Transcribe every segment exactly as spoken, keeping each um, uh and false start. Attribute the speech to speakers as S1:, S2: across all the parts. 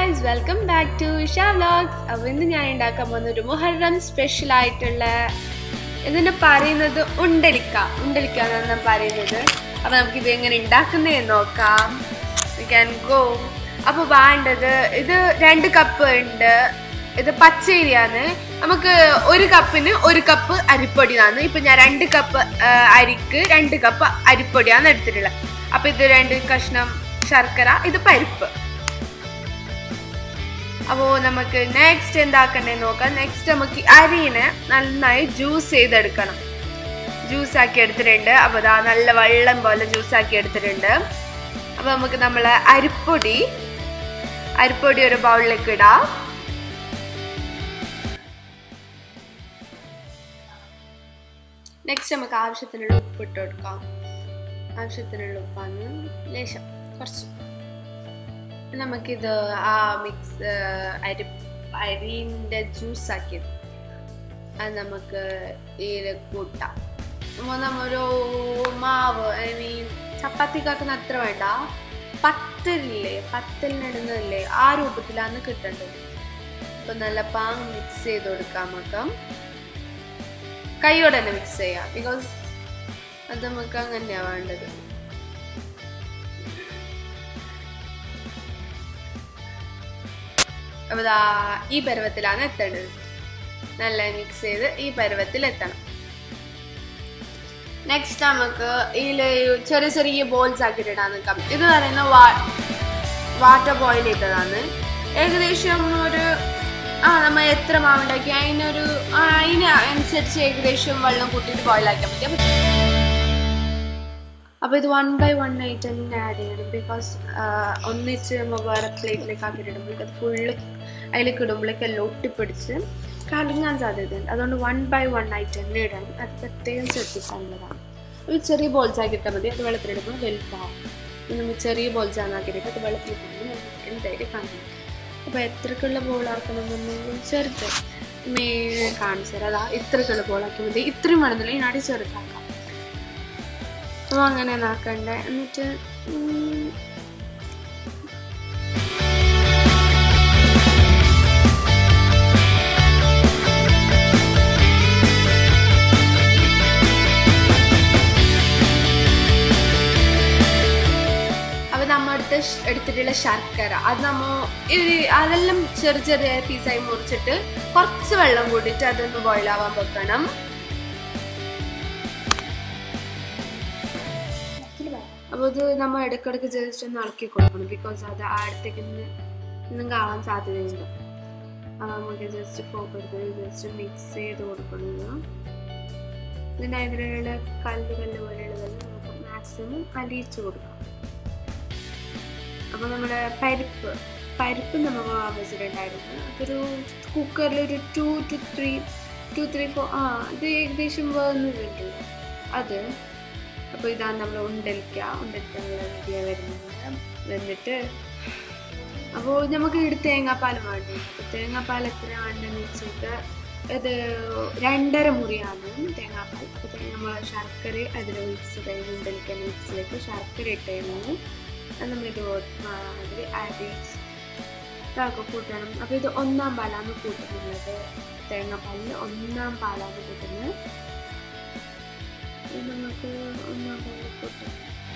S1: guys, welcome back to Isha Vlogs. അപ്പോൾ ഇന്ന് ഞാൻ ഉണ്ടാക്കാൻ പോകുന്ന ഒരു മുഹറം സ്പെഷ്യൽ ആയിട്ടുള്ള ഇതിനെ പറയുന്നത് ഉണ്ടലിക്ക ഉണ്ടലിക്ക എന്നാണ് ഞാൻ പറയുന്നത്. അപ്പോൾ നമുക്ക് ഇത് എങ്ങനെ ഉണ്ടാക്കുന്നതെന്ന് നോക്കാം. We can go. അപ്പോൾ വേണ്ടത് ഇത് രണ്ട് കപ്പ് ഉണ്ട്. ഇത് പച്ചരിയാണ്. നമുക്ക് ഒരു കപ്പിന് ഒരു കപ്പ് അരിപ്പൊടിയാണ്. ഇപ്പം ഞാൻ രണ്ട് കപ്പ് അരിക്ക് രണ്ട് കപ്പ് അരിപ്പൊടിയാണ് എടുത്തിട്ടുള്ളത്. അപ്പോൾ ഇത് രണ്ട് കഷ്ണം ശർക്കര, ഇത് പരിപ്പ്. അപ്പോൾ നമുക്ക് നെക്സ്റ്റ് എന്താക്കണ്ടേന്ന് നോക്കാം. നെക്സ്റ്റ് നമുക്ക് അരിനെ നന്നായി ജ്യൂസ് ചെയ്തെടുക്കണം. ജ്യൂസാക്കി എടുത്തിട്ടുണ്ട്. അപ്പോൾ അതാ നല്ല വെള്ളം പോലെ ജ്യൂസാക്കി എടുത്തിട്ടുണ്ട്. അപ്പോൾ നമുക്ക് നമ്മൾ അരിപ്പൊടി അരിപ്പൊടി ഒരു ബൗളിലേക്ക് ഇടാം. നെക്സ്റ്റ് നമുക്ക് ആവശ്യത്തിനുള്ള ഉപ്പ് ഇട്ട് കൊടുക്കാം. ആവശ്യത്തിനുള്ള ഉപ്പാണ് ലേശം കുറച്ച്. നമുക്കിത് ആ മിക്സ് അരി അരിൻ്റെ ജ്യൂസാക്കിയത് അത് നമുക്ക് ഇതിൽ കൂട്ടാം. അപ്പോൾ നമ്മൊരു മാവ് ഐ മീൻ ചപ്പാത്തിക്കാക്കുന്ന അത്ര വേണ്ട, പത്തലില്ലേ പത്തലിനിടുന്നതല്ലേ ആ രൂപത്തിലാണ് കിട്ടേണ്ടത്. അപ്പോൾ നല്ല പാങ് മിക്സ് ചെയ്ത് കൊടുക്കാം. നമുക്ക് കൈയോടെ തന്നെ മിക്സ് ചെയ്യാം, ബിക്കോസ് അത് നമുക്ക് അങ്ങനെയാണ് വേണ്ടത്. അപ്പോൾ ഇതാ ഈ പരുവത്തിലാണ് എത്തേണ്ടത്. നല്ല മിക്സ് ചെയ്ത് ഈ പരുവത്തിൽ എത്തണം. നെക്സ്റ്റ് നമുക്ക് ഇതിൽ ചെറിയ ചെറിയ ബോൾസ് ആക്കിയിട്ടിടാൻ നിൽക്കാം. ഇത് പറയുന്ന വാ വാട്ടർ ബോയിൽ ചെയ്തതാണ്. ഏകദേശം ഒരു ആ നമ്മൾ എത്ര മാവുണ്ടാക്കി അതിനൊരു അതിന് അനുസരിച്ച് ഏകദേശം വെള്ളം കൂട്ടിയിട്ട് ബോയിലാക്കാൻ പറ്റും. അപ്പോൾ ഇത് വൺ ബൈ വൺ ആയിട്ട് തന്നെ ആഡ് ചെയ്യണം, ബിക്കോസ് ഒന്നിച്ച് നമ്മൾ വേറെ പ്ലേറ്റിലേക്ക് ആക്കിയിട്ടിടുമ്പോഴേക്ക് അത് ഫുള്ള് അതിലേക്ക് ഇടുമ്പോഴേക്ക് എല്ലാം ഒട്ടിപ്പിടിച്ച് കലങ്ങാൻ സാധ്യതയുണ്ട്. അതുകൊണ്ട് വൺ ബൈ വൺ ആയിട്ട് തന്നെ ഇടണം. അത് പ്രത്യേകം ശ്രദ്ധിക്കാനുള്ളതാണ്. ഒരു ചെറിയ ബോൾസ് ആക്കിയിട്ടാൽ മതി. അത് വെള്ളത്തിലിടുമ്പോൾ വലുതാവും. നമ്മൾ ചെറിയ ബോൾസ് ആണ് ആക്കിയിട്ട് അത് വെള്ളത്തിലിടുമ്പോൾ നമുക്ക് എന്തായാലും കാണണം. അപ്പോൾ എത്രക്കുള്ള ബോളാക്കണമെന്നുണ്ടെങ്കിൽ ചെറുത് മേ കാണിച്ചു തരാം. അതാ ഇത്രക്കുള്ള ബോളാക്കി മതി. ഇത്രയും വേണമെന്നില്ല, ഇതിനടി ചെറുതാക്കാം. അപ്പോൾ അങ്ങനെ ആക്കണ്ടേ. എന്നിട്ട് അപ്പോൾ നമ്മൾ എടുത്ത് എടുത്തിട്ടുള്ള ശർക്കര അത് നമ്മൾ അതെല്ലാം ചെറിയ ചെറിയ പീസായി മുറിച്ചിട്ട് കുറച്ച് വെള്ളം കൂട്ടിയിട്ട് അതൊന്ന് ബോയിലാവാൻ വെക്കണം. അപ്പോൾ ഇത് നമ്മൾ ഇടയ്ക്കിടയ്ക്ക് ജസ്റ്റ് ഒന്ന് ഇളക്കി കൊടുക്കണം, ബിക്കോസ് അത് അടുത്തേക്ക് ഒന്നും കാണാൻ സാധ്യതയുണ്ട്. അപ്പോൾ നമുക്ക് ജസ്റ്റ് ഫോക്കെടുത്ത് ജസ്റ്റ് മിക്സ് ചെയ്ത് കൊടുക്കണം. ഇതിൻ്റെ അതിലുള്ള കല്ല് കല്ല് പോലെയുള്ളതെല്ലാം നമുക്ക് മാക്സിമം അലിയിച്ച് കൊടുക്കാം. അപ്പോൾ നമ്മുടെ പരിപ്പ് പരിപ്പ് നമുക്ക് വെച്ചിട്ടുണ്ടായിരുന്നു. അതൊരു കുക്കറിൽ ഒരു two two three two three four ആ ഇത് ഏകദേശം വേകുന്നുണ്ട് അത്. അപ്പോൾ ഇതാണ് നമ്മൾ ഉണ്ടലിക്ക ഉണ്ടലിക്കാനുള്ള റെഡിയാണ് വരുന്നത്. വന്നിട്ട് അപ്പോൾ നമുക്ക് ഇവിടെ തേങ്ങാപ്പാൽ വേണ്ടി. അപ്പോൾ തേങ്ങാപ്പാൽ എത്ര വേണ്ടെന്ന് വെച്ചിട്ട് ഇത് രണ്ടര മുറിയാണ് തേങ്ങാപ്പാൽ. അപ്പോൾ നമ്മൾ ശർക്കര അതിൽ മിക്സ് കഴിഞ്ഞ് ഉണ്ടലിക്ക മിക്സിലേക്ക് ശർക്കര ഇട്ടായിരുന്നു. അത് നമ്മളിത് അതിൽ ആഡ് ഇതാക്കി കൂട്ടണം. അപ്പോൾ ഇത് ഒന്നാം പാലാണ് കൂട്ടുന്നത്. തേങ്ങാപ്പാലിൽ ഒന്നാം പാലാണ് കൂട്ടുന്നത്. നമുക്ക് ഒന്നാം പാലിൽ കൂട്ടാം.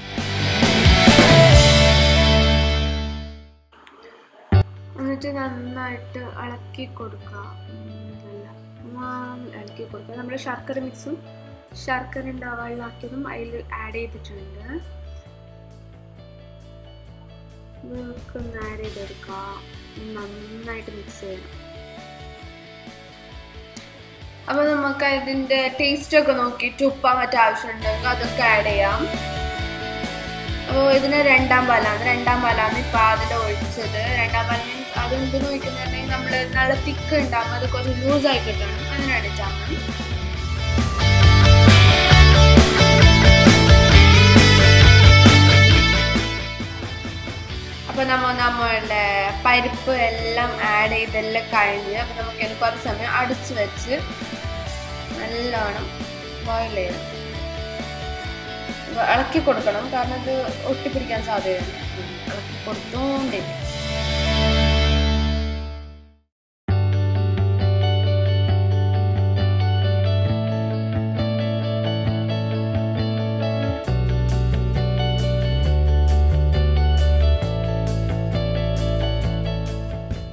S1: എന്നിട്ട് നന്നായിട്ട് ഇളക്കി കൊടുക്കുക. നല്ല ഇളക്കി കൊടുക്കുക. നമ്മൾ ശർക്കര മിക്സും ശർക്കര വെള്ളമാക്കിയതും അതിൽ ആഡ് ചെയ്തിട്ടുണ്ട്. ഒന്ന് ആഡ് ചെയ്തെടുക്കുക. നന്നായിട്ട് മിക്സ് ചെയ്യണം. അപ്പോൾ നമുക്ക് ഇതിൻ്റെ ടേസ്റ്റൊക്കെ നോക്കിയിട്ട് ഉപ്പ മറ്റു ആവശ്യമുണ്ടെങ്കിൽ അതൊക്കെ ആഡ് ചെയ്യാം. അപ്പോൾ ഇതിന് രണ്ടാം പാലാണ് രണ്ടാം പാലാണ് ഇപ്പോൾ അതിൽ ഒഴിച്ചത്. രണ്ടാം പാൽ മീൻസ് അതെന്തിനു ഒഴിക്കുന്നുണ്ടെങ്കിൽ നമ്മൾ നല്ല തിക്ക് ഉണ്ടാകും, അത് കുറച്ച് ലൂസായി കിട്ടണം, അതിനാണ് ഇട്ടാണ്. അപ്പോൾ നമ്മൾ നമ്മളുടെ പരിപ്പ് എല്ലാം ആഡ് ചെയ്തെല്ലാം കഴിഞ്ഞ് അപ്പോൾ നമുക്ക് അതിന് കുറച്ച് സമയം അടച്ച് വെച്ച് നല്ലോണം ബോയിൽ ചെയ്യണം. ഇളക്കി കൊടുക്കണം, കാരണം ഇത് ഒട്ടിപ്പിടിക്കാൻ സാധ്യതയുണ്ട്. ഇളക്കി കൊടുത്തോണ്ടിരിക്കും.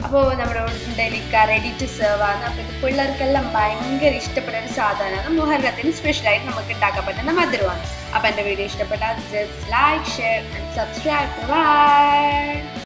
S1: അപ്പോൾ നമ്മുടെ ഉണ്ടലിക്ക റെഡി ടു സെർവ് ആണ്. അപ്പോൾ ഇത് പിള്ളേർക്കെല്ലാം ഭയങ്കര ഇഷ്ടപ്പെടുന്ന ഒരു സാധനമാണ്. മുഹറത്തിന് സ്പെഷ്യലായിട്ട് നമുക്ക് ഉണ്ടാക്കാൻ പറ്റുന്ന മധുരമാണ്. അപ്പോൾ എൻ്റെ വീഡിയോ ഇഷ്ടപ്പെട്ടാൽ just like, share and subscribe. By.